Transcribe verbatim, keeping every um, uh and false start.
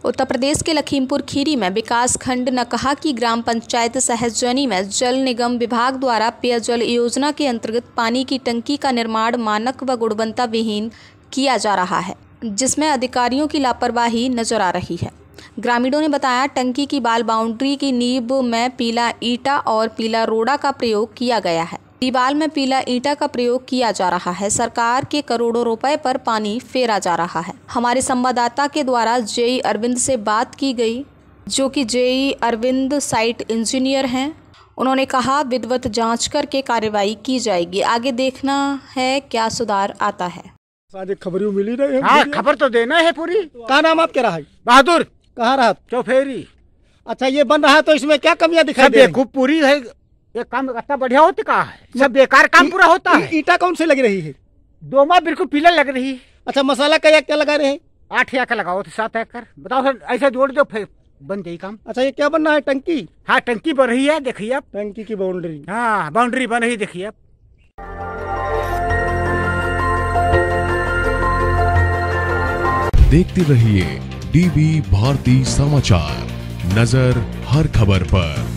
उत्तर प्रदेश के लखीमपुर खीरी में विकास खंड नकहा की ग्राम पंचायत सहजनी में जल निगम विभाग द्वारा पेयजल योजना के अंतर्गत पानी की टंकी का निर्माण मानक व गुणवत्ता विहीन किया जा रहा है, जिसमें अधिकारियों की लापरवाही नजर आ रही है। ग्रामीणों ने बताया, टंकी की बाल बाउंड्री की नींव में पीला ईंटा और पीला रोड़ा का प्रयोग किया गया है। दीवार में पीला ईंटा का प्रयोग किया जा रहा है। सरकार के करोड़ों रुपए पर पानी फेरा जा रहा है। हमारे संवाददाता के द्वारा जेई अरविंद से बात की गई, जो कि जेई अरविंद साइट इंजीनियर हैं। उन्होंने कहा, विधिवत जांच करके कार्रवाई की जाएगी। आगे देखना है क्या सुधार आता है। खबर मिली रही है। हाँ, खबर तो देना है पूरी। क्या नाम आप क्या रहा है? बहादुर। कहाँ रहा? चौफेरी। अच्छा, ये बन रहा है तो इसमें क्या कमियां दिखाई दे रही? खूब पूरी है। ये काम इतना बढ़िया होता कहाँ है? सब बेकार काम पूरा होता है। ईटा कौन सी लग रही है? दोमा बिल्कुल पीला लग रही है। अच्छा, मसाला का क्या लगा रहे हैं? आठ एकड़ लगाओ तो सात एकड़ बताओ सर, ऐसे जोड़ दो फिर बन जाए काम। अच्छा, ये क्या बन रहा है? टंकी? हाँ, टंकी बन रही है, देखिए आप। टंकी की बाउंड्री? हाँ, बाउंड्री बन रही, देखिए आप। देखते रहिए डीवी भारती समाचार, नजर हर खबर पर।